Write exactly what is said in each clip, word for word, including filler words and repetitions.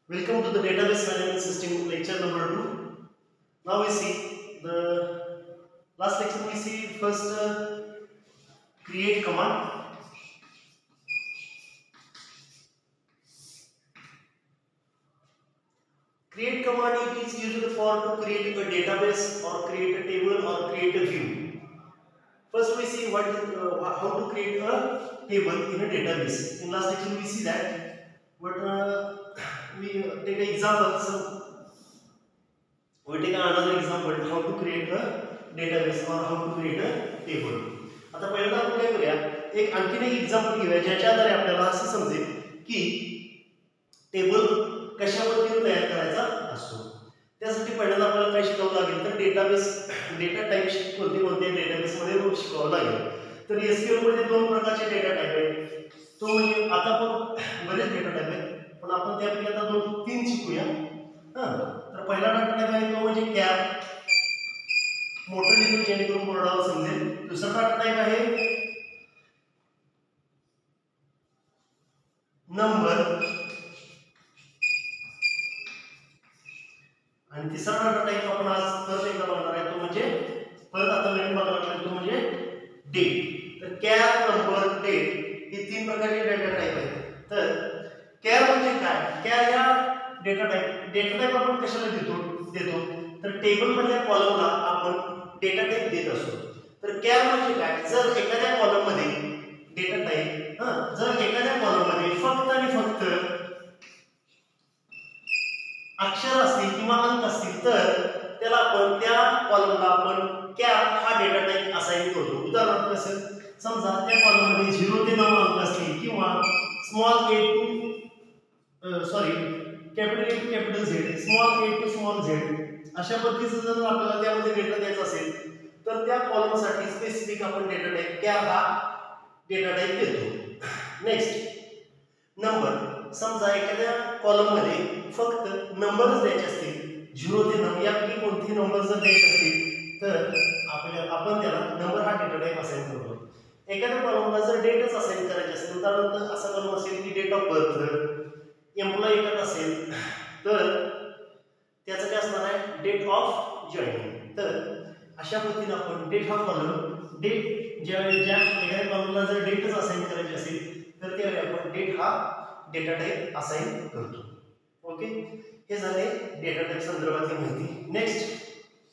Welcome to the database management system lecture number two. Now we see the last lecture we see first uh, create command. Create command it is used for to create a database or create a table or create a view. First we see what is, uh, how to create a table in a database. In last lecture we see that, but uh, we uh, take an example. So we take another example how to create a database or how to create a table. आता पहिल्यांदा आपण काय करूया, एक आणखीन एक example घेऊया ज्याच्या आधारे आपल्याला असं समजेल की टेबल कशावरती तयार करायचा असतो. त्यासाठी पहिल्यांदा आपल्याला काय शिकावं लागेल तर डेटाबेस डेटा टाइप कोणते कोणते डेटाबेस मध्ये शिकावं लागेल. तर एसक्यूएल मध्ये दोन प्रकारचे डेटा टाइप आहेत. तो म्हणजे आता पण बरेच डेटा टाइप आहेत पण आपण त्यापैकी आता दोन तीन शिकूया. हां तर पहिला डाटा टाइप आहे तो म्हणजे कॅर, मोठं लिहून जेणेकरून बोर्डावर समजेल. दुसरा डाटा टाइप आहे नंबर आणि तिसरा डाटा टाइप आपण आज परत एकदा बघणार आहे तो म्हणजे परत आता नवीन बघायला लागलो तो म्हणजे डेट. तर कॅर, नंबर, डेट हे तीन प्रकारचे डेटा टाइप आहेत. तर कॅर म्हणजे काय, कॅर या डेटा टाइप डेटा टाइप आपण कशाला देतो देतो तर टेबल मधल्या कॉलमला आपण डेटा टाइप देत असतो. तर कॅर म्हणजे काय, जर एखाद्या कॉलम मध्ये डेटा टाइप हां जर एखाद्या कॉलम मध्ये फक्त आणि फक्त अक्षर असतील किंवा अंक असतील तर त्याला आपण त्या कॉलमला आपण कॅर हा डेटा टाइप असाइन करतो. उदाहरणार्थ कसं, समजा त्या कॉलम मध्ये शून्य ते नऊ अंक असतील किंवा small A to sorry capital A to capital Z, small A to small Z अशा पद्धतीचं जर आपल्याला त्यामध्ये डेटा द्यायचा असेल तर त्या कॉलम साठी स्पेसिफिक आपण डेटा टाइप कॅर हा डेटा टाइप देतो. नेक्स्ट नंबर, समजा एखाद्या कॉलम मध्ये फक्त नंबरच द्यायचे असतील शून्य ते नऊ यापैकी कोणतेही नंबर जर द्यायचे असतील तर आपल्याला आपण त्याला नंबर हा डेटा टाइप असाइन करतो. एखाद्या कॉलमला जर डेटच असाइन करायची असेल उदाहरणार्थ असा कॉलम असेल की डेट ऑफ बर्थ एम्प्लॉई एखादा असेल तर त्याचं काय असणार आहे डेट ऑफ जॉइनिंग. तर अशा पद्धतीने आपण डेट हा कॉलम डेट ज्या ज्या एखाद्या कॉलमला जर डेटच असाइन करायची असेल तर त्यावेळी आपण डेट हा डेटा टाइप असाइन करतो. ओके, हे झाले डेटा टाइप संदर्भातली माहिती. नेक्स्ट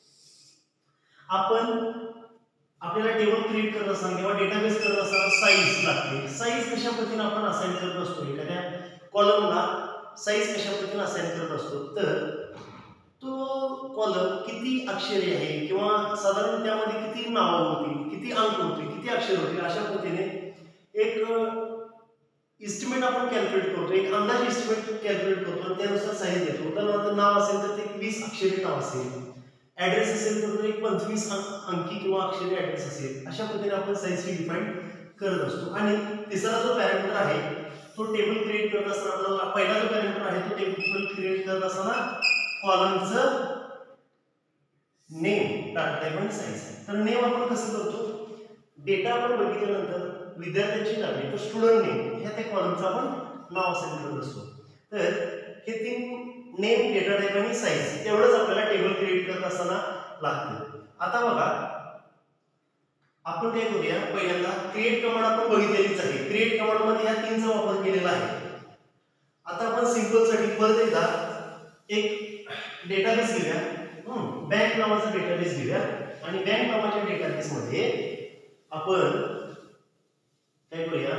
आपण आपल्याला टेबल क्रिएट करत असताना किंवा डेटाबेस करत असताना साईज लागते. साईज कशा पद्धतीने आपण असाइन करत असतो, एखाद्या कॉलमला साईज कशा पद्धतीने असाइन करत असतो तर तो कॉलम किती अक्षरे आहे किंवा साधारण त्यामध्ये किती नावं होती, किती अंक होते, किती अक्षर होते अशा पद्धतीने एक इस्टिमेट आपण कॅल्क्युलेट करतो, एक अंदाज इस्टिमेट कॅल्क्युलेट करतो आणि त्यानुसार साईज देतो. उदाहरणार्थ नाव असेल तर ते वीस अक्षरी नाव असेल, ऍड्रेस असेल तर एक पंचवीस अंकी किंवा अक्षरी ऍड्रेस असेल. अशा पद्धतीने आपण साईज डिफाईन करत असतो. आणि तिसरा जो पॅरामीटर आहे तो टेबल क्रिएट करत असताना आपल्याला पहिला जो पॅरामीटर आहे तो टेबल क्रिएट करत असताना कॉलमचं नेम, डाटा टाइप आणि साईज. तर नेम आपण कसं करतो, डेटा आपण बघितल्यानंतर विद्यार्थ्यांची नावे तर स्टुडंट नेम ह्या त्या कॉलमचं आपण नाव असाइन करत असतो. तर हे तीन नेम, डेटा टाइप आणि साईज एवढंच आपल्याला टेबल क्रिएट करत असताना लागतं. आता बघा आपण काय करूया, पहिल्यांदा क्रिएट कमांड आपण बघितलेलीच आहे. क्रिएट कमांड मध्ये ह्या तीनचा वापर केलेला आहे. आता आपण सिंपल साठी परत एकदा एक डेटाबेस घेऊया, बँक नावाचा डेटाबेस घेऊया आणि बँक नावाच्या डेटाबेस मध्ये आपण काय करूया,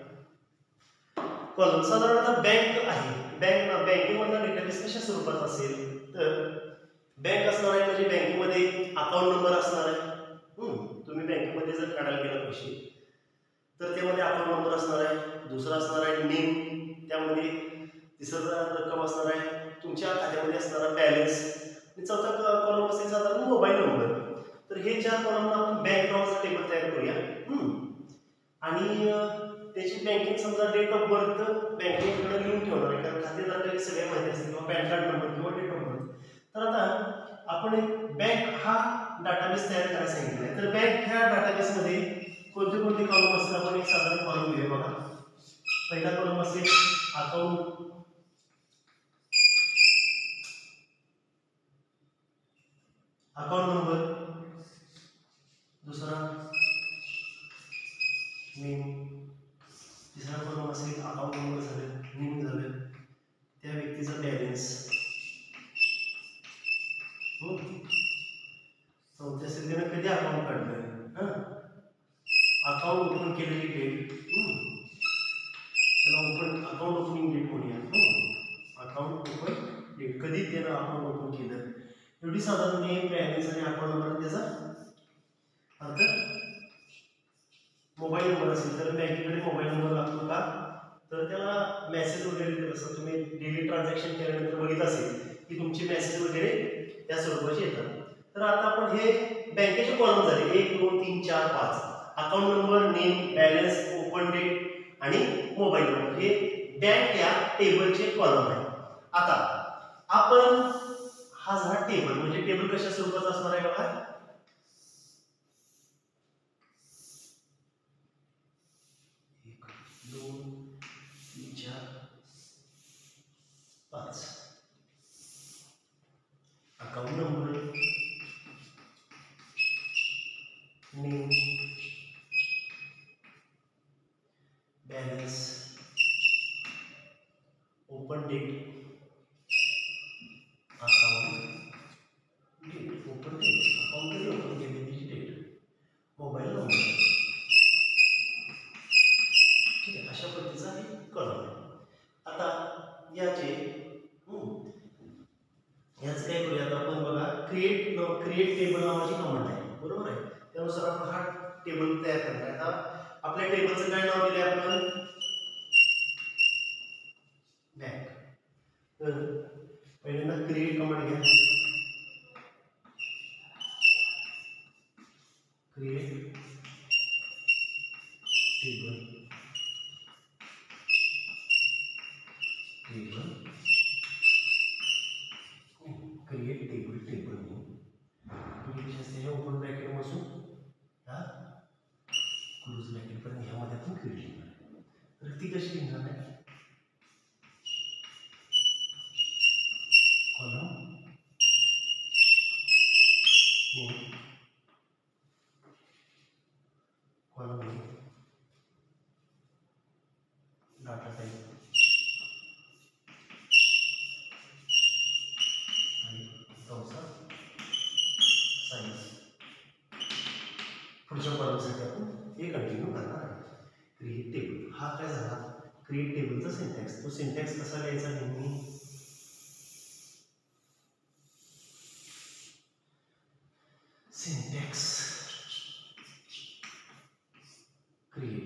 कॉलम साधारणतः बँक आहे. बँक बँकेमधला डेटाबेस कशा स्वरूपात असेल तर बँक असणार आहे म्हणजे बँकेमध्ये अकाउंट नंबर असणार आहे. तुम्ही बँकेमध्ये जर काढायला गेला पैसे तर त्यामध्ये अकाउंट नंबर असणार आहे, दुसरा असणार आहे नेम, त्यामध्ये तिसरा रक्कम असणार आहे, तुमच्या खात्यामध्ये असणारा बॅलन्स आणि चौथा कॉलम असेल साधारण मोबाईल नंबर. तर हे चार कॉलमला आपण बँक नावाचा टेबल तयार करूया आणि त्याची बँकिंग समजा डेट ऑफ बर्थ बँकेकडे लिहून ठेवणार आहे कारण खातेदाराला सगळ्या माहिती असते किंवा पॅन कार्ड नंबर किंवा डेट ऑफ बर्थ. तर आता आपण एक बँक हा डाटाबेस तयार करायला सांगितलं आहे. तर बँक ह्या डाटाबेस मध्ये कोणते कोणते कॉलम असतील आपण एक साधारण कॉलम घेऊया. बघा पहिला कॉलम असेल अकाउंट अकाउंट नंबर, दुसरा नेम, तिसरा कॉलम असेल अकाउंट नंबर झालं, नेम झालं, त्या व्यक्तीचा बॅलन्स, चौथ्या असेल त्यानं कधी अकाउंट काढलं, हां अकाउंट ओपन केलेली डेट, त्याला ओपन अकाउंट ओपनिंग डेट म्हणूया, अकाउंट ओपन डेट कधी त्यानं अकाउंट ओपन केलं, एवढी साधारण नेम, बॅलन्स आणि अकाउंट नंबर त्याचा अर्थ. मोबाईल नंबर असेल तर बँकेकडे मोबाईल नंबर लागतो का, तर त्याला मेसेज वगैरे असं तुम्ही डेली ट्रान्झॅक्शन केल्यानंतर बघितलं असेल की तुमचे मेसेज वगैरे त्या स्वरूपाचे येतात. तर आता आपण हे बँकेचे कॉलम झाले एक दोन तीन चार पाच, account number, name, balance, open date आणि मोबाईल नंबर हे बँक या टेबलचे कॉलम आहे. आता आपण हा झाला टेबल, म्हणजे टेबल कशा स्वरूपाचा असणार आहे बघा, एक दोन तीन चार पाच, account number, name, balance, open date, account date, open date, account कधी ओपन केली त्याची डेट, मोबाईल नंबर. ठीक आहे, अशा पद्धतीचा हे कॉलम आहे. आता याचे याच काय करूया, आता आपण बघा क्रिएट क्रिएट टेबल नावाची कमांड आहे, बरोबर आहे. त्यानुसार आपण हा टेबल तयार करणार आहे. आता आपल्या टेबलचं काय नाव दिले आपण, बँक. तर पहिल्यांदा क्रिएट कमांड घ्या, create table, table create table, table create असते ओपन ब्रॅकेट पासून हा क्लोज ब्रॅकेट पर्यंत ह्यामध्ये आपण क्रिएट लिहिणार. तर ती कशी लिहिणार आहे, कॉलम कॉलम डाटा टाइप आणि चौसा साईज. पुढच्या कॉलमसाठी आपण हे कंटिन्यू करणार आहे. क्रिएट टेबल हा काय झाला, क्रिएट टेबलचा सिंटॅक्स. तो सिंटॅक्स कसा लिहायचा, नेहमी सिंटॅक्स क्रिएट,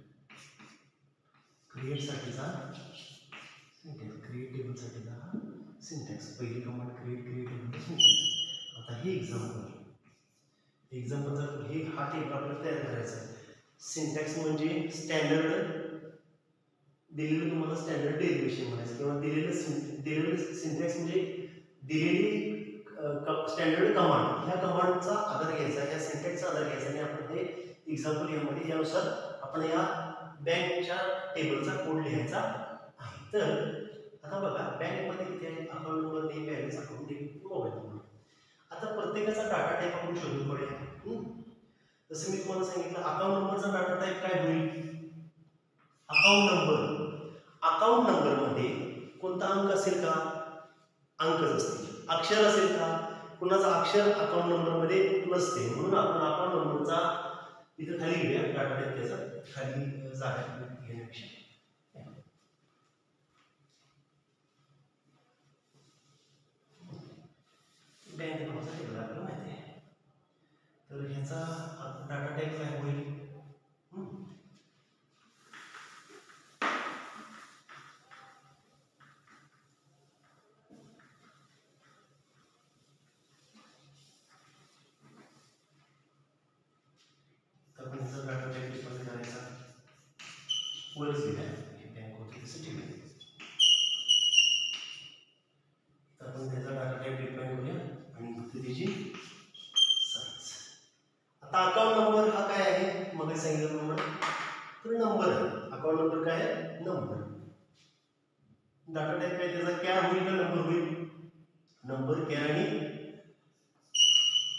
क्रिएट साठीचा सिंटॅक्स, क्रिएट टेबल साठीचा सिंटॅक्स. पहिली कमांड क्रिएट क्रिएट टेबलचा सिंटॅक्स. आता हे एक्झाम्पल एक्झाम्पलचा हे हा टेबल आपल्याला तयार करायचा आहे. सिंटॅक्स म्हणजे स्टँडर्ड दिलेलं, तुम्हाला स्टँडर्ड डेरिव्हेशन म्हणायचं किंवा दिलेलं दिलेलं सिंटॅक्स म्हणजे दिलेली स्टँडर्ड कमांड, ह्या कमांडचा आधार घ्यायचा, या सिंटॅक्सचा आधार घ्यायचा आणि आपण हे एक्झाम्पल यामध्ये यानुसार आपण या बँकच्या टेबलचा कोड लिहायचा आहे. तर आता बघा बँकमध्ये किती आहे, account number, name, balance, account date, mobile number. आता प्रत्येकाचा डाटा टाइप आपण शोधून काढूया. जसं मी तुम्हाला सांगितलं अकाउंट नंबरचा डाटा टाइप काय होईल, अकाउंट नंबर. अकाउंट नंबर मध्ये कोणता अंक असेल का, अंकच असतील. अक्षर असेल का, कुणाचा अक्षर अकाउंट नंबर मध्ये नसते, म्हणून आपण अकाउंट नंबरचा इथं खाली घेऊया डाटा टाइप, त्याचा खाली जागा घेण्यापेक्षा. बँक क्रमांक टेबल आपल्याला माहिती आहे. तर ह्याचा डाटा टाइप काय होईल, आपण ह्याचा डाटा टाइप डिफाइन करायचा. वरच दिला हे बँक होती तसं ठेवूया. तर आपण त्याचा डाटा टाइप डिफाइन करूया आणि त्याची साईज. आता अकाउंट नंबर हा काय आहे, मग सांगितलं नंबर, तर नंबर आहे. अकाउंट नंबर काय आहे, नंबर. डाटा टाइप काय त्याचा, कॅर होईल का नंबर होईल, नंबर, कॅर आणि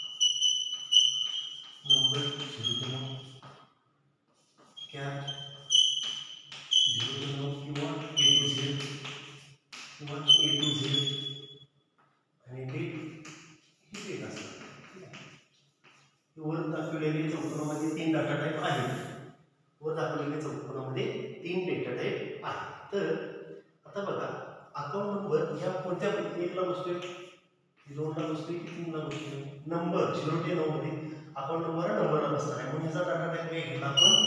दोनला बसतोय की तीनला बसतोय नंबर झिरो ते नऊ मध्ये अकाउंट नंबर नंबरला बसणार आहे. म्हणून ह्याचा डाटा टाईप काय घेतला आपण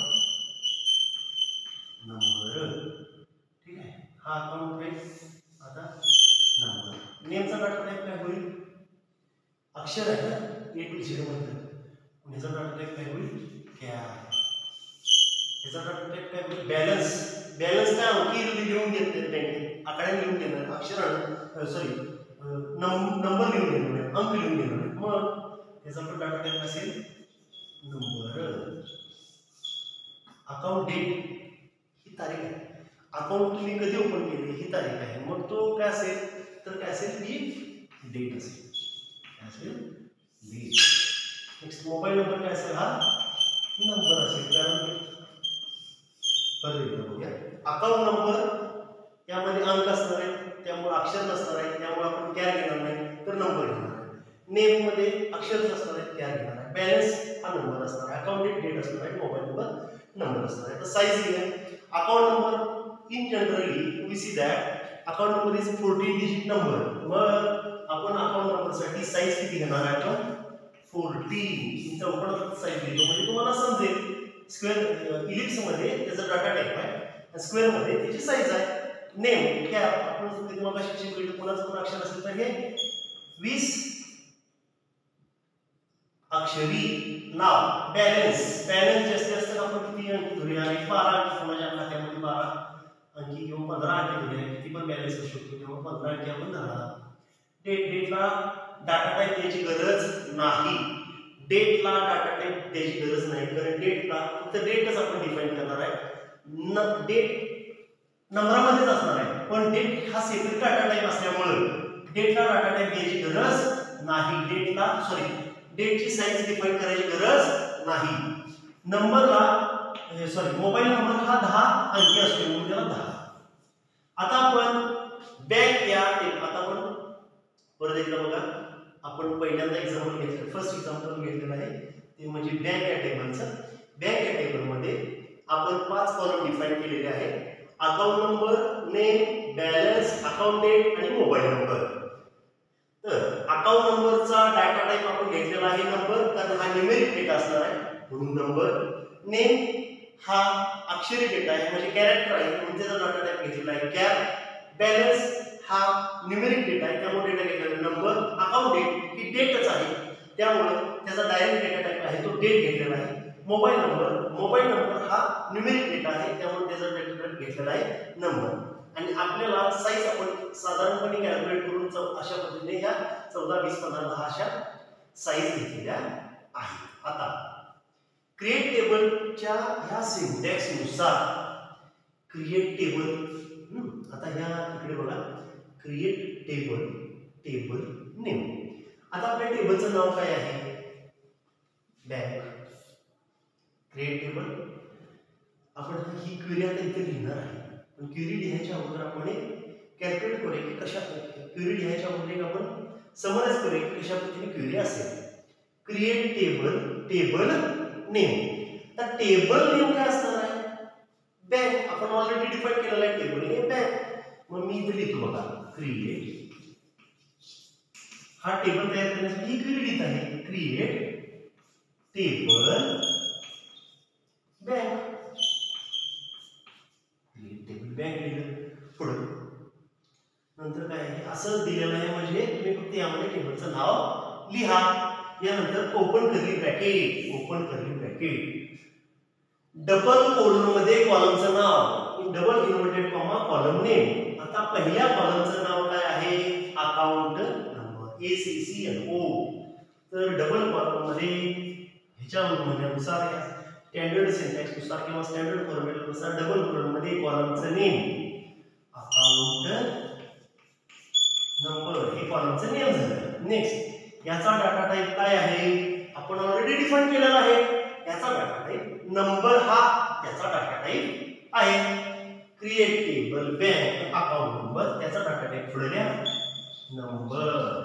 नंबर. ठीक आहे, हा अकाउंट टाईप आता नंबर. नेमचा डाटा टाईप काय होईल अक्षर आहे ना ए टू झेड मध्ये. ह्याचा डाटा टाईप काय होईल कॅप. ह्याचा डाटा टाईप काय होईल बॅलन्स. बॅलन्स काय अंकी लिहून घेत नाही बँकेत आकडे लिहून घेणार अक्षर सॉरी नंबर लिहून घेणार अंक लिहून घेणार. मग त्याचा पण डाटा टाईप असेल नंबर. अकाउंट डेट ही तारीख आहे. अकाउंट तुम्ही कधी ओपन केले ही तारीख आहे. मग तो काय असेल तर काय असेल ही डेट असेल. काय असेल डेट. नेक्स्ट मोबाईल नंबर काय असेल हा नंबर असेल. कारण बघूया अकाउंट नंबर यामध्ये अंक असणार आहे त्यामुळे अक्षर नसणार आहे त्यामुळे आपण कॅर घेणार नाही तर नंबर घेणार आहे. नेम मध्ये अक्षर असणार आहे कॅर घेणार आहे. बॅलन्स हा नंबर असणार आहे. अकाउंट डेट असणार आहे. मोबाईल नंबर नंबर असणार आहे. तर साईज घ्या. Account number in generally we see that account number is fourteen digit number. मग आपण अकाउंट नंबर साठी साईज किती घेणार आहे आपण फोर्टीन. चौकोनात साईज घेतो म्हणजे तुम्हाला समजेल. स्क्वेअर इलिप्स मध्ये त्याचा डाटा टाईप आहे स्क्वेअर मध्ये त्याची साईज आहे. नेम क्या आपण तुम्हाला शिक्षण कोणाचं पण अक्षर असेल तर हे वीस अक्षरी नाव. बॅलन्स बॅलन्स जास्तीत जास्त आपण किती अंकी धरूया बारा अंकी कोणाच्या खात्यामध्ये बारा अंकी किंवा पंधरा अंकी धरूया किती पण बॅलन्स असू शकतो किंवा पंधरा अंकी आपण धरा. डेट डेटला डाटा टाईप द्यायची गरज नाही. डेटला डाटा टाईप द्यायची गरज नाही कारण डेटला फक्त डेटच आपण डिफाइन करणार आहे. डेट नंबरामध्येच असणार आहे पण डेट हा सेपरेट डाटा टाईप असल्यामुळे डेटला डाटा टाईप द्यायची गरज नाही. डेटला सॉरी डेटची साईज डिफाइन करायची गरज नाही. नंबरला सॉरी मोबाईल नंबर हा दहा अंकी असतो म्हणून त्याला दहा. आता आपण बँक या आता आपण परत एकदा बघा आपण पहिल्यांदा एक्झाम्पल घेतलं फर्स्ट एक्झाम्पल घेतलेलं आहे ते म्हणजे बँक या टेबलचं. बँक या टेबलमध्ये आपण पाच कॉलम डिफाइन केलेले आहे. Account number name balance account date आणि मोबाईल नंबर. तर अकाउंट नंबरचा डाटा टाईप आपण घेतलेला आहे नंबर कारण हा न्यूमेरिक डेटा असणार आहे म्हणून नंबर. नेम हा अक्षरी डेटा आहे म्हणजे कॅरेक्टर आहे म्हणून त्याचा डाटा टाईप घेतलेला आहे कॅर. बॅलन्स हा न्यूमेरिक डेटा आहे त्यामुळे डेटा घेतलेला नंबर. अकाउंट डेट ही डेटच आहे त्यामुळे त्याचा डायरेक्ट डेटा टाईप आहे तो डेट घेतलेला आहे. मोबाईल नंबर मोबाईल नंबर हा न्यूमेरिक डेटा आहे त्यामुळे त्याचा डेटा टाईप घेतलेला आहे नंबर. आणि आपल्याला साईज आपण साधारणपणे कॅल्क्युलेट करून अशा पद्धतीने या चौदा वीस पंधरा दहा अशा साईज घेतलेल्या आहेत. आता क्रिएट टेबलच्या ह्या सिंटॅक्स नुसार क्रिएट टेबल आता ह्या इकडे बघा क्रिएट टेबल टेबल नेम. आता आपल्या टेबलचं नाव काय आहे बँक. क्रिएट टेबल आपण ही क्वेरी आता इथे लिहिणार आहे पण क्वेरी लिहायच्या अगोदर आपण कॅल्क्युलेट करूया की कशा क्वेरी लिहायच्या अगोदर आपण समराइज करूया की कशा पद्धतीने क्वेरी असेल. Create table table name. तर टेबल नेम काय असणार आहे बँक. आपण ऑलरेडी डिफाइन केलेला आहे टेबल नेम बँक. मग मी इथे लिहितो बघा क्रिएट हा टेबल तयार करण्यासाठी ही क्वेरी लिहित आहे create table bank. Table bank लिहिलं पुढे नंतर काय आहे असं दिलेलं आहे म्हणजे तुम्ही फक्त यामध्ये टेबलचं नाव लिहा. यानंतर open curly bracket open curly bracket double colon मध्ये कॉलमचं नाव double inverted comma column name. आता पहिल्या कॉलमचं नाव काय आहे account number A C C N O. तर डबल कॉलम मध्ये ह्याच्या म्हणण्यानुसार स्टँडर्ड सिंटॅक्स नुसार किंवा स्टँडर्ड फॉर्मॅट नुसार डबल कॉलम मध्ये कॉलमचं नेम अकाउंट नंबर हे कॉलमचं नेम झालं. नेक्स्ट याचा डाटा टाइप काय आहे आपण ऑलरेडी डिफाइन केलेला आहे. याचा डाटा टाइप नंबर हा त्याचा डाटा टाइप आहे. Create table bank account number त्याचा डाटा टाइप पुढे लिहा नंबर.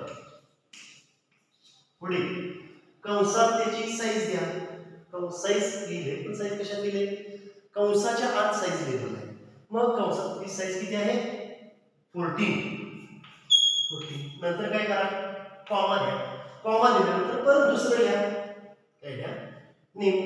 पुढे कंसात त्याची साईज द्या. कंस साईज लिहिले पण साईज कशात दिले कंसाच्या आत साईज दिलेली आहे. मग कंसात ती साईज किती आहे फोर्टीन. फोर्टीन नंतर काय करा कॉमा द्या. कॉमा दिल्यानंतर परत दुसरं लिहा. काय द्या? नेम.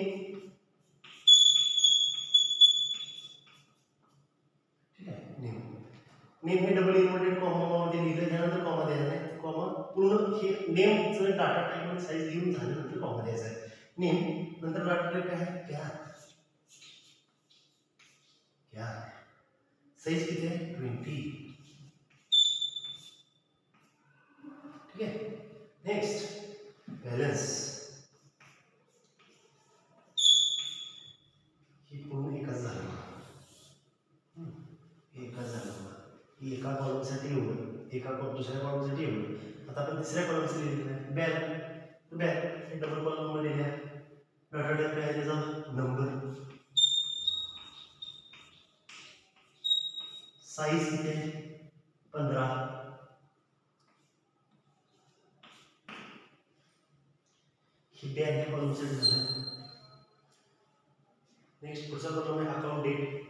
ठीक आहे, नेम. नेम हे डबल इन्व्हर्टेड कॉमा मध्ये लिहिलं, त्यानंतर कॉमा द्यायचा नाही. कॉमा पूर्ण हे नेमचं डाटा टाइप आणि साईज लिहून झाल्यानंतर कॉमा द्यायचा आहे. नेम नंतर डाटा टाइप काय आहे? क्या क्या साइज किती आहे? ट्वेंटी. ठीक आहे. Next balance. ही पूर्ण एकच झालं, एकच झालं. ही एका कॉलमसाठी एवढं, एका दुसऱ्या कॉलमसाठी एवढं. आता आपण तिसऱ्या कॉलमसाठी लिहिलेलं आहे बॅल. बॅल डबल कॉलम मध्ये लिहा. डाटा टाइप काय आहे त्याचा? नंबर. साइज किती आहे? पंधरा. ही बॅग ह्या कॉलमसाठी झालं. नेक्स्ट पुढचा कॉलम आहे अकाउंट डेट.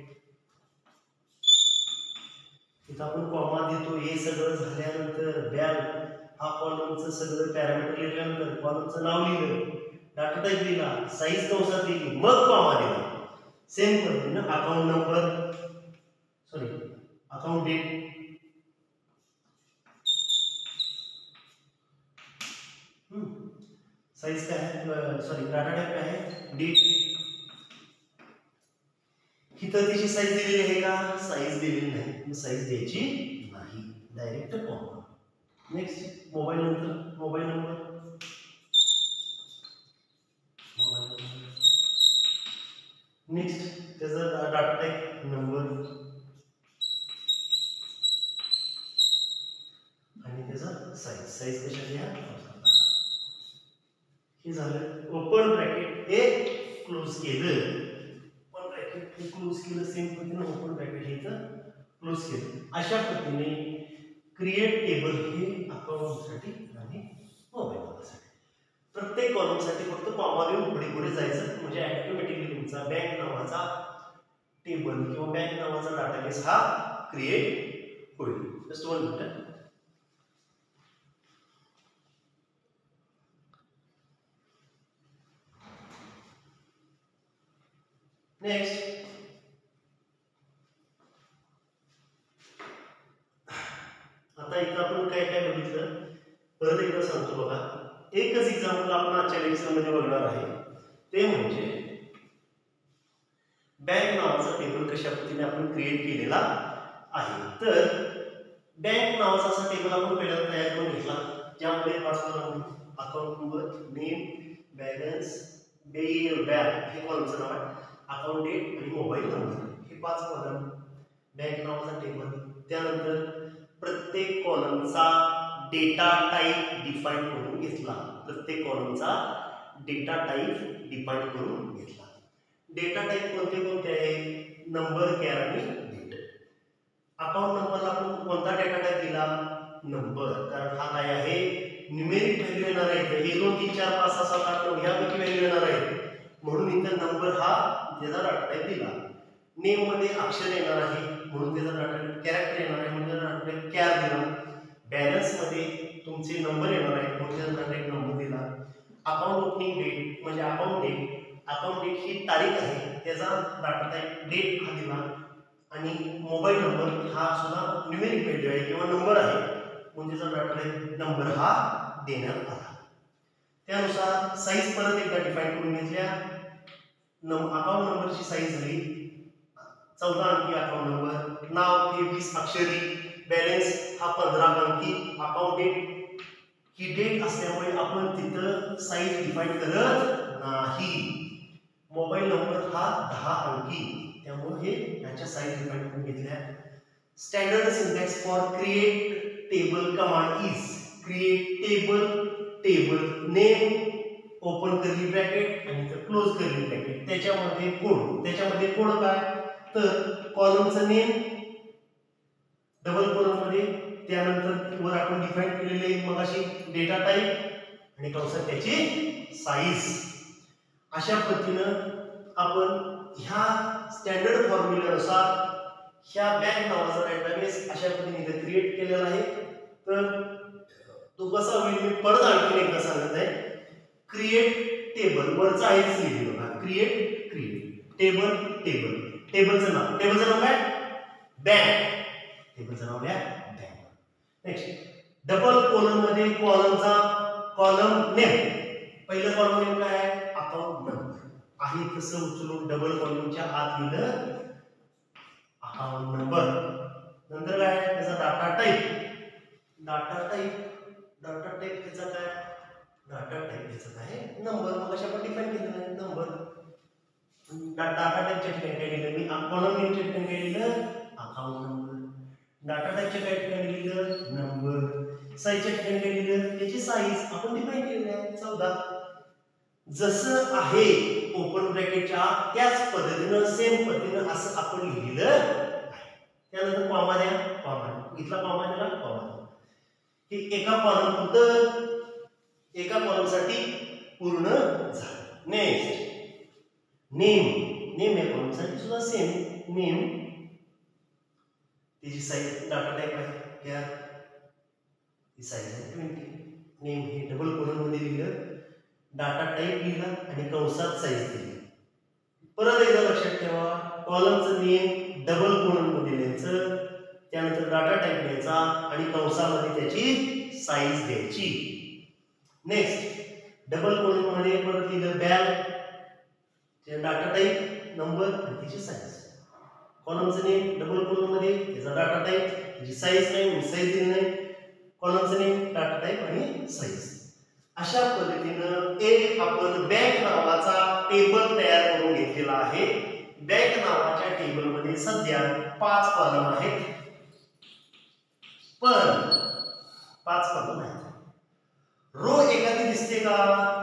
इथं आपण कॉमा देतो. हे सगळं झाल्यानंतर बॅग हा कॉलमचं सगळं पॅरामीटर लिहिल्यानंतर कॉलमचं नाव लिहिलं, डाटा टाइप दिला, साइज कंसात दिली, मग कॉमा दिला. सेम पद्धतीने account number sorry account date. Size काय आहे? सॉरी डाटा टाइप काय आहे? डेट. इथं त्याची साइज दिलेली आहे का? साइज दिलेली नाही, साइज द्यायची नाही, डायरेक्ट कॉमा. नेक्स्ट मोबाईल नंतर मोबाईल नंबर. नेक्स्ट त्याचा डाटा टाइप नंबर आणि त्याचा साइज. साइज कशाची आहे? हे झालं. ओपन ब्रॅकेट हे क्लोज केलं, ओपन ब्रॅकेट हे क्लोज केलं. सेम पद्धतीने ओपन ब्रॅकेट हे इथं क्लोज केलं. अशा पद्धतीने क्रिएट टेबल हे अकाउंटसाठी आणि मोबाईल नंबरसाठी. प्रत्येक कॉलमसाठी फक्त कॉमा देऊन पुढे पुढे जायचं, म्हणजे ऑटोमॅटिकली तुमचा बँक नावाचा टेबल किंवा बँक नावाचा डाटाबेस हा क्रिएट होईल. Just one minute. नेक्स्ट आता इथं आपण काय काय बघितलं परत एकदा सांगतो बघा. एकच एक्झाम्पल आपण आजच्या लेक्चर मध्ये बघणार आहे, ते म्हणजे बँक नावाचा टेबल कशा पद्धतीने आपण क्रिएट केलेला आहे. तर बँक नावाचा असा टेबल आपण पहिल्यांदा तयार करून घेतला, ज्यामध्ये पाच column account number, name, balance, bank हे कॉलमचं नाव आहे, अकाउंट डेट आणि मोबाईल नंबर हे पाच कॉलम बँक नावाचा टेबल. त्यानंतर प्रत्येक कॉलमचा डेटा टाइप डिफाइन करून घेतला. प्रत्येक कॉलमचा डेटा टाइप डिफाइन करून घेतला. डेटा टाइप कोणते कोणते आहेत? नंबर, कॅर आणि डेट. अकाउंट नंबरला आपण कोणता डेटा टाइप दिला? नंबर, कारण हा काय आहे? न्यूमेरिक व्हॅल्यू येणार आहे. एक दोन तीन चार पाच सहा सात आठ नऊ यापैकी व्हॅल्यू येणार आहे, म्हणून इथं नंबर हा त्याचा डाटा टाइप दिला. नेम मध्ये अक्षर येणार आहे म्हणून त्याचा डाटा टाइप कॅरेक्टर येणार आहे, म्हणून त्याचा डाटा टाइप कॅर दिला. बॅलन्स मध्ये तुमचे नंबर येणार आहे म्हणून त्याचा डाटा टाइप नंबर दिला. अकाउंट ओपनिंग डेट म्हणजे अकाउंट डेट, अकाउंट डेट ही तारीख आहे, त्याचा डाटा टाइप डेट हा दिला. आणि मोबाईल नंबर हा सुद्धा न्यूमेरिक व्हॅल्यू आहे किंवा नंबर आहे, म्हणून त्याचा डाटा टाइप नंबर हा देण्यात आला. त्यानुसार साइज परत एकदा डिफाइन करून घेतल्या. अकाउंट नंबरची साइज झाली चौदा अंकी अकाउंट नंबर, नाव हे वीस अक्षरी, बॅलन्स हा पंधरा अंकी, अकाउंट डेट ही डेट असल्यामुळे आपण तिथं साइज डिफाइन करत नाही. मोबाईल नंबर हा दहा अंकी, त्यामुळे हे याच्या साइज डिफाइन करून घेतल्या. Standard syntax for create table command is create table, table name, open curly bracket आणि क्लोज कर्ली ब्रॅकेट. त्याच्यामध्ये कोड, त्याच्यामध्ये कोड काय? तर कॉलमचं नेम डबल कॉलम मध्ये, त्यानंतर वर आपण डिफाइन केलेले मगाशी डेटा टाइप आणि कंसात त्याची साइज. अशा पद्धतीनं आपण ह्या स्टँडर्ड फॉर्म्युल्यानुसार ह्या बँक नावाचा डेटाबेस अशा पद्धतीने क्रिएट केलेला आहे. तर तो कसा होईल मी परत आणखी एकदा सांगत आहे. क्रिएट टेबल वरचा आहेच लिहिलं बघा. क्रिएट क्रिएट टेबल टेबल टेबलचं नाव टेबलचं नाव काय बँक. टेबलचं नाव काय बँक. नेक्स्ट डबल कॉलम मध्ये कॉलमचा कॉलम नेम. पहिलं कॉलम नेम काय आहे अकाउंट नंबर आहे तसं उचलून डबल कॉलमच्या आत लिहिलं अकाउंट नंबर. नंतर काय त्याचा data type data type data type त्याचा काय डाटा टाइप त्याचा काय नंबर. मग अशा आपण डिफाइन केलं आहे नंबर. डाटा टाइपच्या ठिकाणी काय लिहिलं मी कॉलम नेमच्या ठिकाणी काय लिहिलं अकाउंट नंबर. डाटा टाइपच्या काय ठिकाणी लिहिलं नंबर. साईजच्या ठिकाणी काय लिहिलं त्याची साईज आपण डिफाइन केलेली आहे चौदा. जसं आहे ओपन ब्रॅकेटच्या त्याच पद्धतीनं सेम पद्धतीनं असं आपण लिहिलेलं आहे. त्यानंतर कॉमा द्या कॉमा इथला कॉमा दिला कॉमा. हे एका कॉलम पुरतं एका कॉलम साठी पूर्ण झालं. नेक्स्ट नेम नेम या कॉलम साठी सुद्धा सेम नेम. त्याची साईज डाटा टाइप आहे क्या ही साईज आहे ट्वेंटी. नेम हे डबल कॉलम मध्ये लिहिलं डाटा टाइप लिहिला आणि कंसात साईज दिली. परत एकदा लक्षात ठेवा कॉलमचं नेम डबल कॉलम मध्ये लिहायचं त्यानंतर डाटा टाइप द्यायचा आणि कंसामध्ये त्याची साईज द्यायची. नेक्स्ट डबल कॉलम मध्ये परत लिहिलं बँक ते डाटा टाइप नंबर आणि त्याची साईज. कॉलमचं नेम डबल कॉलम मध्ये त्याचा डाटा टाइप त्याची साईज नाही साईज दिली नाही. कॉलमचं नेम डाटा टाइप आणि साईज. अशा पद्धतीनं एक आपण बँक नावाचा टेबल तयार करून घेतलेला आहे. बँक नावाच्या टेबल मध्ये सध्या पाच कॉलम आहेत पण पाच कॉलम आहेत. रो एखादी दिसते का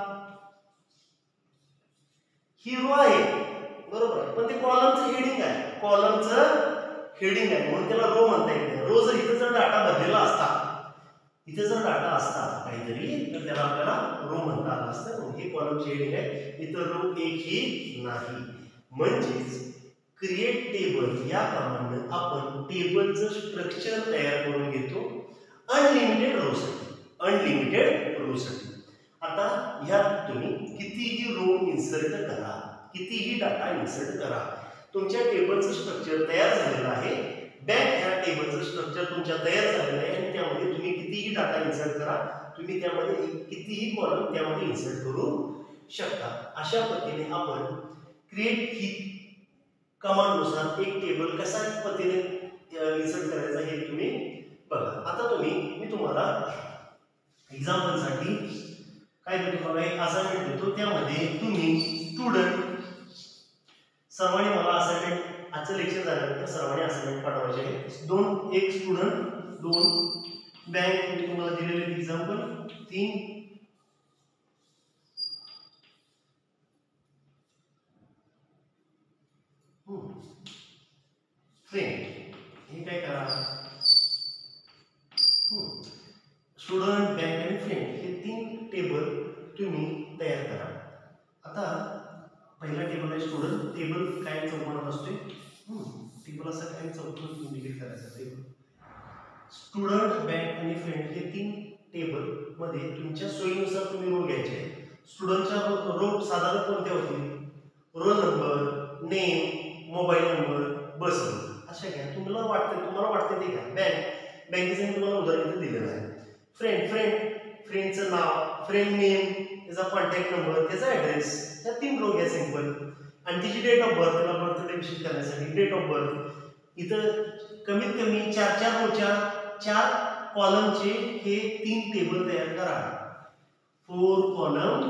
ही रो आहे बरोबर आहे पण ते कॉलमचं हेडिंग आहे कॉलमचं हेडिंग आहे म्हणून त्याला रो म्हणता येत नाही. रो जर इथे जर डाटा भरलेला असता इथे जर डाटा असता काहीतरी तर त्याला आपल्याला रो म्हणता आलं असतं. हे कॉलमचे हेडिंग आहे इथं रो एकही नाही. म्हणजेच क्रिएट टेबल या कामानं आपण टेबलचं स्ट्रक्चर तयार करून घेतो अनलिमिटेड रो साठी अनलिमिटेड रो साठी. आता ह्यात तुम्ही कितीही रो इन्सर्ट करा कितीही डाटा इन्सर्ट करा तुमच्या टेबलचं स्ट्रक्चर तयार झालेलं आहे. बँक ह्या टेबलचं स्ट्रक्चर तुमच्या तयार झालेलं आहे आणि त्यामध्ये तुम्ही कितीही डाटा इन्सर्ट करा तुम्ही त्यामध्ये कितीही कॉलम त्यामध्ये इन्सर्ट करू शकता. अशा पद्धतीने आपण क्रिएट ही कमांडनुसार एक टेबल कशा पद्धतीने इन्सर्ट करायचा हे तुम्ही बघा. आता तुम्ही मी तुम्हाला एक्झाम्पल साठी काय देतो बघा एक असाइनमेंट देतो. त्यामध्ये तुम्ही स्टुडंट सर्वांनी मला असाइनमेंट आजचं लेक्चर झाल्यानंतर सर्वांनी असाइनमेंट पाठवायचे आहे. दोन एक स्टुडंट दोन बँक मी तुम्हाला दिलेले एक्झाम्पल तीन फ्रेंड. हे काय करा स्टुडंट बँक आणि फ्रेंड हे तीन टेबल तुम्ही तयार करा. आता पहिला टेबल आहे स्टुडंट. टेबल काय चौकोनात असते टेबल असं काय चौकोनात इंडिकेट करायचं टेबल. स्टुडंट बँक आणि फ्रेंड हे तीन टेबल मध्ये तुमच्या सोयीनुसार तुम्ही रो घ्यायचे. स्टुडंटच्या रो साधारण कोणत्या होतील roll number name mobile number bus number अशा घ्या. तुम्हाला वाटतं तुम्हाला वाटतं ते घ्या. बँक बँकेचं तुम्हाला उदाहरण दिलेलं आहे. फ्रेंड फ्रेंड फ्रेंडचं नाव फ्रेंड नेम त्याचा कॉन्टॅक्ट नंबर त्याचा ऍड्रेस या तीन रो घ्या सिंपल. आणि तिची डेट ऑफ बर्थ त्याला बर्थडे विशेष करण्यासाठी डेट ऑफ बर्थ इथं कमीत कमी चार चार रोच्या चार कॉलमचे हे तीन टेबल तयार करा. फोर कॉलम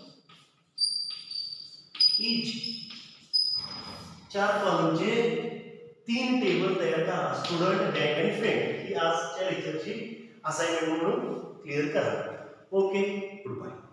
इच चार कॉलमचे तीन टेबल तयार करा. स्टुडंट बँक आणि फ्रेंड ही आजच्या लेक्चरची असाइनमेंट म्हणून क्लिअर करा. Okay good bye.